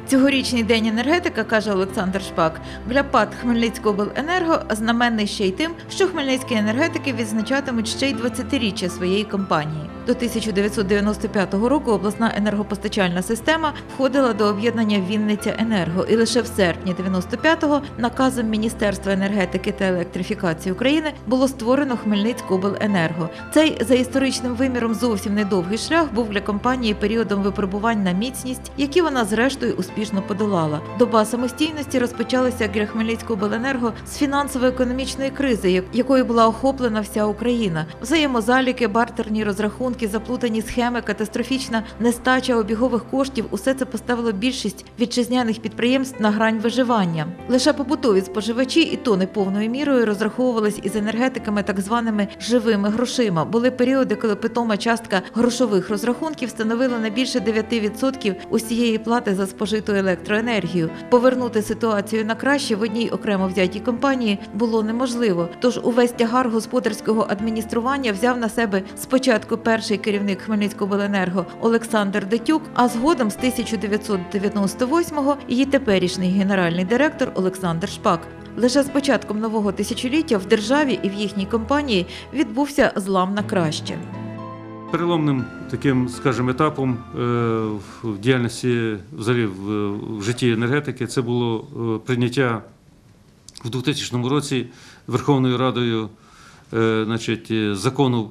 Цьогорічний день енергетика, каже Олександр Шпак, для ПАТ «Хмельницькобленерго» знаменний ще й тим, що хмельницькі енергетики відзначатимуть ще й 20-річчя своєї компанії. До 1995 року обласна енергопостачальна система входила до об'єднання «Вінниця-Енерго», і лише в серпні 95-го наказом Міністерства енергетики та електрифікації України було створено «Хмельницькобленерго». Цей за історичним виміром зовсім недовгий шлях був для компанії періодом випробувань на міцність, які вона зрештою успішно подолала. Доба самостійності розпочалася для Хмельницькобленерго з фінансово-економічної кризи, якою була охоплена вся Україна. Взаємозаліки, бартерні розрахунки, заплутані схеми, катастрофічна нестача обігових коштів – усе це поставило більшість вітчизняних підприємств на грань виживання. Лише побутові споживачі, і то не повною мірою, розраховувались із енергетиками так званими «живими грошима». Були періоди, коли питома частка грошових розрахунків становила не більше 9% усієї плати за спожиту електроенергію. Повернути ситуацію на краще в одній окремо взятій компанії було неможливо. Тож увесь тягар господарського адміністрування взяв на себе спочатку перший керівник Хмельницькобленерго Олександр Детюк, а згодом з 1998-го її теперішній генеральний директор Олександр Шпак. Лише з початком нового тисячоліття в державі і в їхній компанії відбувся злам на краще. Переломним таким, скажімо, етапом в діяльності, взагалі в житті енергетики, це було прийняття в 2000 році Верховною Радою закону,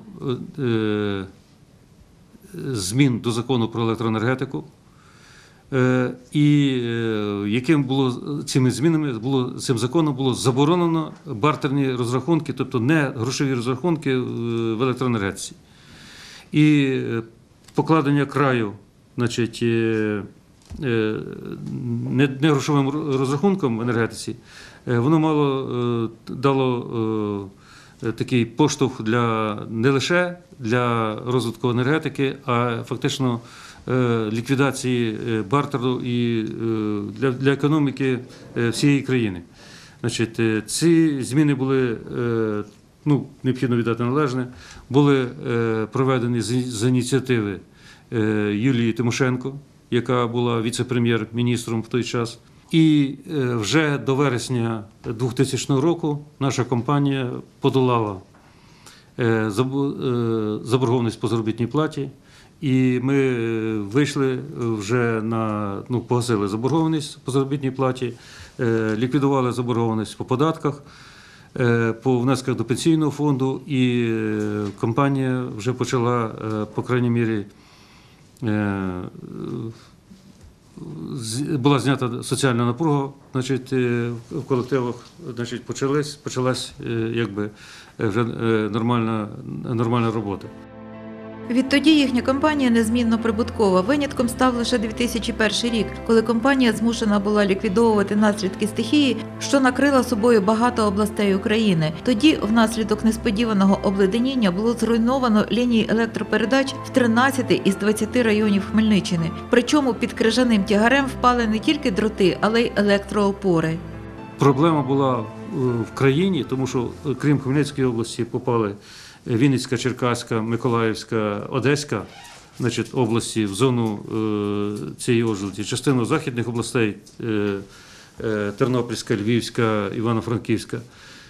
змін до закону про електроенергетику. І яким було цими змінами, цим законом було заборонено бартерні розрахунки, тобто не грошові розрахунки в електроенергетиці. І покладення краю, не грошовим розрахунком в енергетиці, воно дало такий поштовх не лише для розвитку енергетики, а фактично ліквідації бартеру і для економіки всієї країни. Ці зміни були, необхідно віддати належне, були проведені з ініціативи Юлії Тимошенко, яка була віце-прем'єр-міністром в той час. І вже до вересня 2000 року наша компанія подолала заборгованість по заробітній платі, і ми вийшли вже погасили заборгованість по заробітній платі, ліквідували заборгованість по податках, по внесках до пенсійного фонду, і компанія вже почала, по крайній мірі, була знята соціальна напруга, в колективах, почалась вже нормальна робота. Відтоді їхня компанія незмінно прибуткова. Винятком став лише 2001 рік, коли компанія змушена була ліквідовувати наслідки стихії, що накрила собою багато областей України. Тоді, внаслідок несподіваного обледеніння, було зруйновано лінії електропередач в 13 із 20 районів Хмельниччини. Причому під крижаним тягарем впали не тільки дроти, але й електроопори. Проблема була в країні, тому що крім Хмельницької області попали Вінницька, Черкаська, Миколаївська, Одеська області в зону цієї області, частину західних областей Тернопільська, Львівська, Івано-Франківська.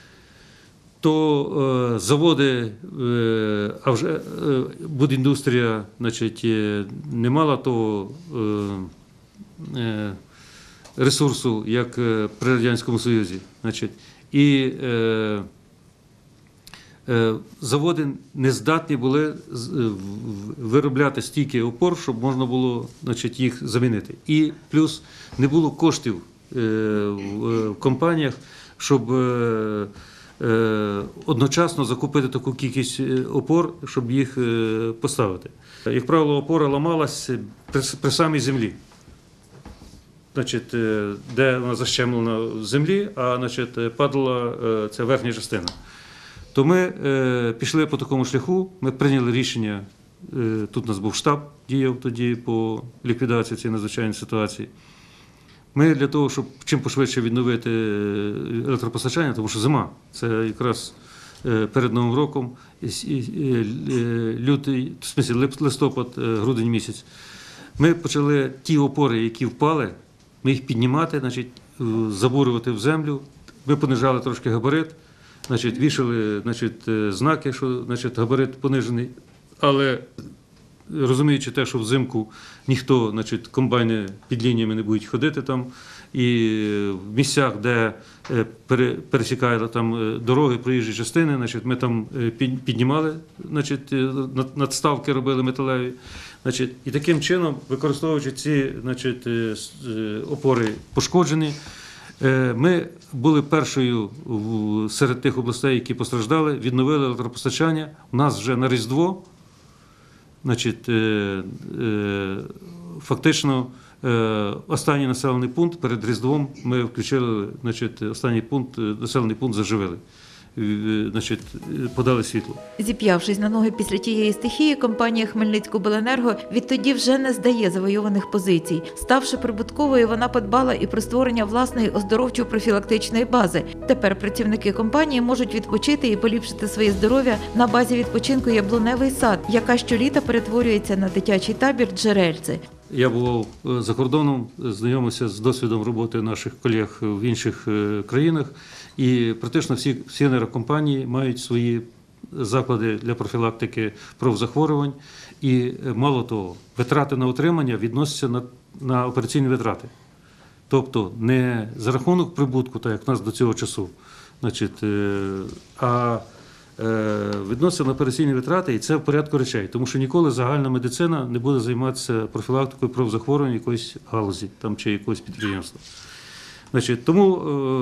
То заводи, а вже будіндустрія не мала того ресурсу, як при Радянському Союзі. І заводи не здатні були виробляти стільки опор, щоб можна було їх замінити. І плюс не було коштів в компаніях, щоб одночасно закупити таку кількість опор, щоб їх поставити. Як правило, опора ламалась при самій землі, де вона защемлена в землі, а падала ця верхня частина. То ми пішли по такому шляху, ми прийняли рішення, тут у нас був штаб, діяв тоді по ліквідації цієї надзвичайної ситуації. Ми для того, щоб чим пошвидше відновити електропостачання, тому що зима, це якраз перед Новим роком, листопад, грудень місяць, ми почали ті опори, які впали, ми їх піднімати, значить, забурювати в землю. Ми понижали трошки габарит, значить, вішали, значить, знаки, що, значить, габарит понижений. Але розуміючи те, що взимку ніхто, значить, комбайни під лініями не будуть ходити там, і в місцях, де пересікають там дороги, проїжджі частини, значить, ми там піднімали, значить, надставки робили металеві. Значить, і таким чином, використовуючи ці, значить, опори пошкоджені, ми були першою серед тих областей, які постраждали, відновили електропостачання. У нас вже на Різдво, значить, фактично, останній населений пункт перед Різдвом ми включили, значить, останній пункт, населений пункт заживили, значить, подали світло. Зіп'явшись на ноги після тієї стихії, компанія Хмельницькобленерго відтоді вже не здає завойованих позицій. Ставши прибутковою, вона подбала і про створення власної оздоровчо-профілактичної бази. Тепер працівники компанії можуть відпочити і поліпшити своє здоров'я на базі відпочинку «Яблуневий сад», яка щоліта перетворюється на дитячий табір «Джерельце». Я був за кордоном, знайомився з досвідом роботи наших колег в інших країнах, і практично всі енергокомпанії мають свої заклади для профілактики профзахворювань. І мало того, витрати на утримання відносяться на операційні витрати. Тобто не за рахунок прибутку, так як в нас до цього часу, значить, а відноситься на операційні витрати, і це в порядку речей, тому що ніколи загальна медицина не буде займатися профілактикою профзахворювань якоїсь галузі там, чи якогось підприємства. Значить, тому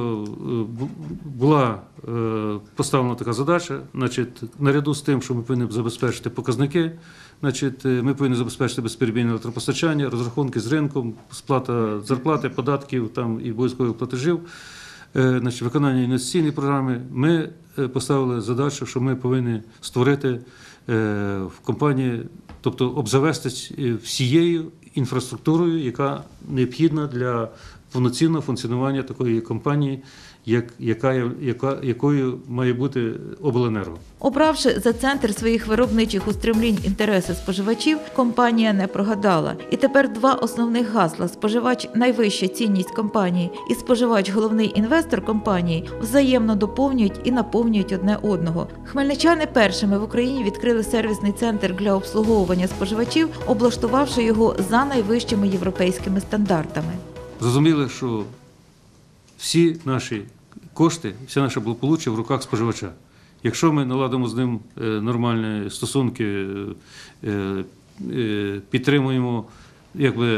була поставлена така задача, значить, наряду з тим, що ми повинні забезпечити показники, значить, ми повинні забезпечити безперебійне електропостачання, розрахунки з ринком, сплата зарплати, податків там, і обов'язкових платежів, значить, виконання інвестиційної програми. Ми поставили задачу, що ми повинні створити в компанії, тобто обзавестись всією інфраструктурою, яка необхідна для повноцінного функціонування такої компанії, якою має бути обленерго. Обравши за центр своїх виробничих устремлінь інтереси споживачів, компанія не прогадала. І тепер два основних гасла – споживач – найвища цінність компанії і споживач – головний інвестор компанії – взаємно доповнюють і наповнюють одне одного. Хмельничани першими в Україні відкрили сервісний центр для обслуговування споживачів, облаштувавши його за найвищими європейськими стандартами. Зрозуміли, що всі наші кошти, все наше благополуччя в руках споживача. Якщо ми наладимо з ним нормальні стосунки, підтримуємо, якби,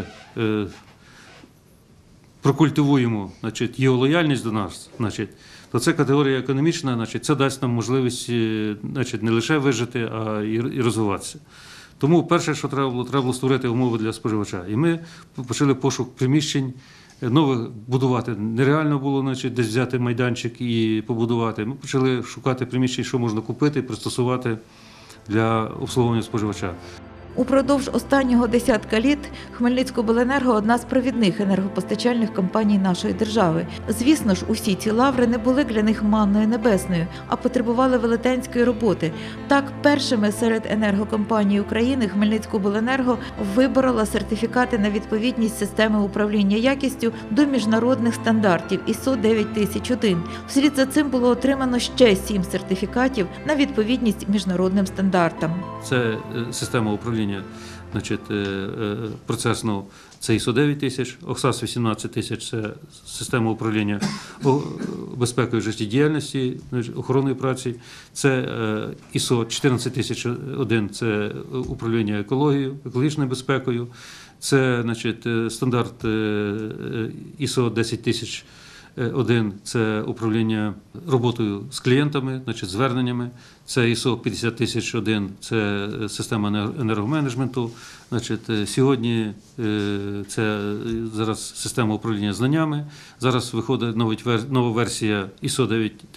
прокультивуємо, значить, його лояльність до нас, значить, то це категорія економічна, значить, це дасть нам можливість, значить, не лише вижити, а і розвиватися. Тому перше, що треба було створити умови для споживача. І ми почали пошук приміщень, нових будувати. Нереально було, значить, десь взяти майданчик і побудувати. Ми почали шукати приміщень, що можна купити, пристосувати для обслуговування споживача. Упродовж останнього десятка літ Хмельницькобленерго – одна з провідних енергопостачальних компаній нашої держави. Звісно ж, усі ці лаври не були для них манною небесною, а потребували велетенської роботи. Так, першими серед енергокомпаній України Хмельницькобленерго виборола сертифікати на відповідність системи управління якістю до міжнародних стандартів ISO 9001. Вслід за цим було отримано ще 7 сертифікатів на відповідність міжнародним стандартам. Це система управління, значить, процесного, це ISO 9000, ОХСАС 18000 – це система управління безпекою життєдіяльності, охоронної праці, це ISO 14001 – це управління екологією, екологічною безпекою, це, значить, стандарт ISO 10001 – це управління роботою з клієнтами, значить, зверненнями. Це ISO 50001 – це система енергоменеджменту. Значить, сьогодні це зараз система управління знаннями. Зараз виходить нова версія ISO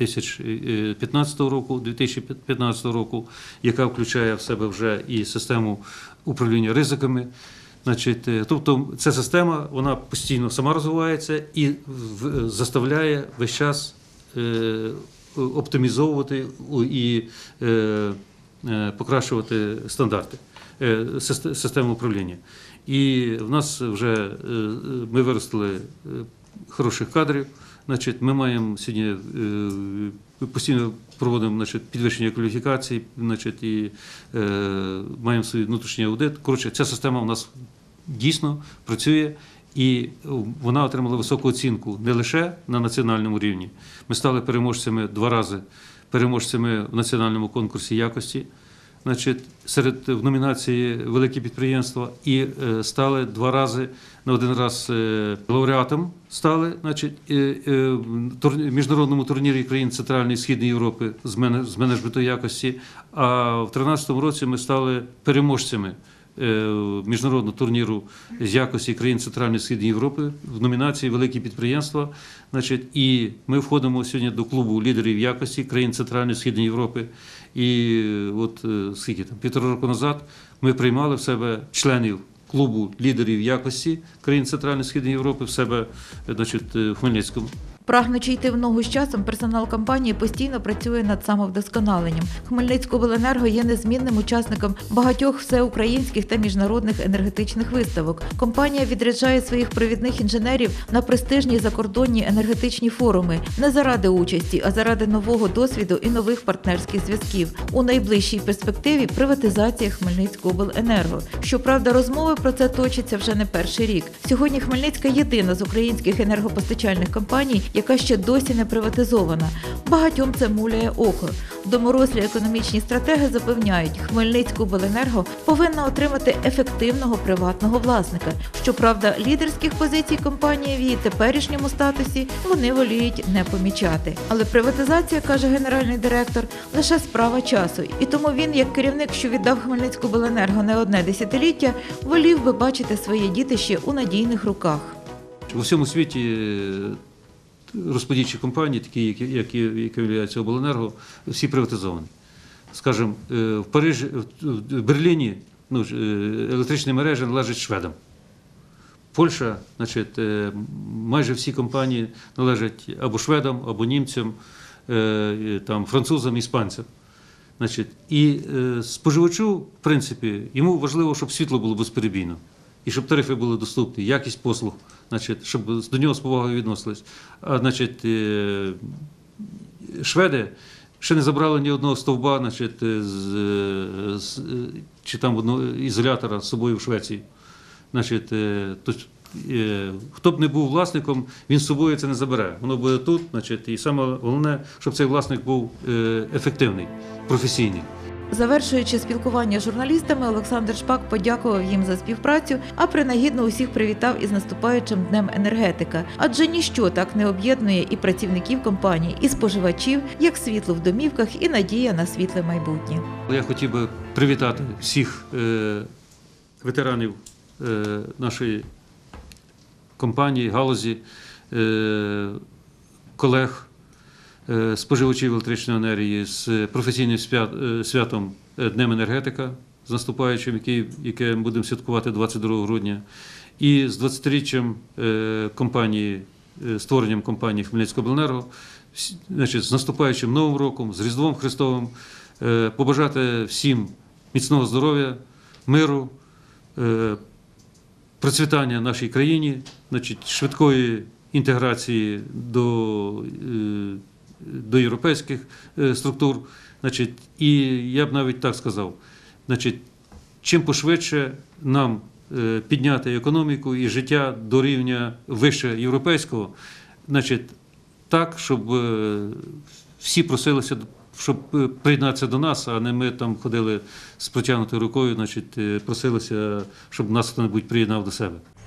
2015 року, яка включає в себе вже і систему управління ризиками. Значить, тобто ця система, вона постійно сама розвивається і заставляє весь час оптимізовувати і покращувати стандарти системи управління. І в нас вже ми виростили хороших кадрів. Значить, ми маємо сьогодні постійно проводимо, значить, підвищення кваліфікації, значить, і маємо свій внутрішній аудит. Коротше, ця система у нас дійсно працює, і вона отримала високу оцінку не лише на національному рівні. Ми стали переможцями 2 рази, переможцями в національному конкурсі якості, значить, в номінації «Великі підприємства», і стали 2 рази, на 1 раз лауреатом стали, значить, в міжнародному турнірі країн Центральної і Східної Європи з менеджменту якості, а в 2013 році ми стали переможцями міжнародного турніру з якості країн Центральної і Східної Європи в номінації «Великі підприємства». Значить, і ми входимо сьогодні до клубу лідерів якості країн Центральної і Східної Європи. І от скільки там, 1,5 року назад ми приймали в себе членів клубу лідерів якості країн Центральної і Східної Європи в себе, значить, в Хмельницькому. Прагнучи йти в ногу з часом, персонал компанії постійно працює над самовдосконаленням. Хмельницькобленерго є незмінним учасником багатьох всеукраїнських та міжнародних енергетичних виставок. Компанія відряджає своїх провідних інженерів на престижні закордонні енергетичні форуми не заради участі, а заради нового досвіду і нових партнерських зв'язків. У найближчій перспективі – приватизація Хмельницькобленерго. Щоправда, розмови про це точаться вже не перший рік. Сьогодні Хмельницька єдина з українських енергопостачальних компаній, яка ще досі не приватизована. Багатьом це муляє око. Доморослі економічні стратеги запевняють, Хмельницькобленерго повинна отримати ефективного приватного власника. Щоправда, лідерських позицій компанії в її теперішньому статусі вони воліють не помічати. Але приватизація, каже генеральний директор, лише справа часу. І тому він, як керівник, що віддав Хмельницькобленерго не одне десятиліття, волів би бачити своє дітище у надійних руках. У всьому світі розподільчі компанії, такі, які являються обленерго, всі приватизовані. Скажімо, в Парижі, в Берліні електричні мережі належать шведам. Польща, значить, майже всі компанії належать або шведам, або німцям, там, французам, іспанцям. Значить, і споживачу, в принципі, йому важливо, щоб світло було безперебійно. І щоб тарифи були доступні, якість послуг, значить, щоб до нього з повагою відносились. А, значить, шведи ще не забрали ні одного стовба, значить, чи там одного ізолятора з собою в Швеції. Значить, хто б не був власником, він з собою це не забере. Воно буде тут, значить, і саме головне, щоб цей власник був ефективний, професійний. Завершуючи спілкування з журналістами, Олександр Шпак подякував їм за співпрацю, а принагідно усіх привітав із наступаючим Днем енергетика. Адже ніщо так не об'єднує і працівників компанії, і споживачів, як світло в домівках і надія на світле майбутнє. Я хотів би привітати всіх ветеранів нашої компанії, галузі, колег, споживачів електричної енергії з професійним святом Днем енергетика, з наступаючим, яке ми будемо святкувати 22 грудня, і з 20-річчям компанії, створенням компанії Хмельницькобленерго, значить, з наступаючим Новим роком, з Різдвом Христовим, побажати всім міцного здоров'я, миру, процвітання нашій країні, значить, швидкої інтеграції до європейських структур. Значить, і я б навіть так сказав, значить, чим пошвидше нам підняти економіку і життя до рівня вище європейського, значить, так, щоб всі просилися, щоб приєднатися до нас, а не ми там ходили з протягнутою рукою, значить, просилися, щоб нас хто-небудь приєднав до себе.